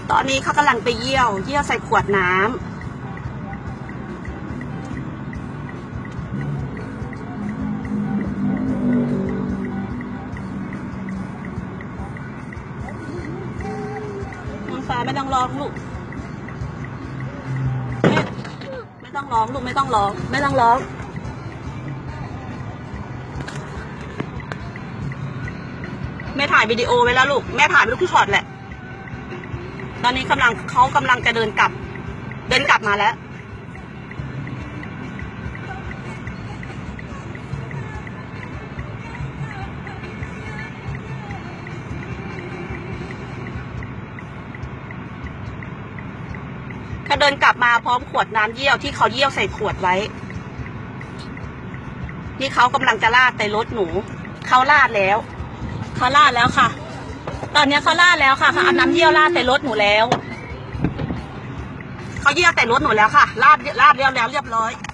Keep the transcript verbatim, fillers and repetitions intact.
ตอนนี้เขากำลังไปเยี่ยวเยี่ยวใส่ขวดน้ำน้องฟ้าไม่ต้องร้องลูกไม่ไม่ต้องร้องลูกไม่ต้องร้องไม่ต้องร้องแม่ถ่ายวิดีโอไว้แล้วลูกแม่ถ่ายไปทุกช็อตแหละตอนนี้กำลังเขากำลังจะเดินกลับเดินกลับมาแล้วเขาเดินกลับมาพร้อมขวดน้ำเยี่ยวที่เขาเยี่ยวใส่ขวดไว้นี่เขากำลังจะลาดในรถหนูเขาลาดแล้วเขาลาดแล้วค่ะตอนนี้เขาลาดแล้วค่ะเขาเอาน้ำเยี่ยวลาดใส่รถหนูแล้วเขาเยี่ยวใส่รถหนูแล้วค่ะลาดลาดเรียบแล้วเรียบร้อย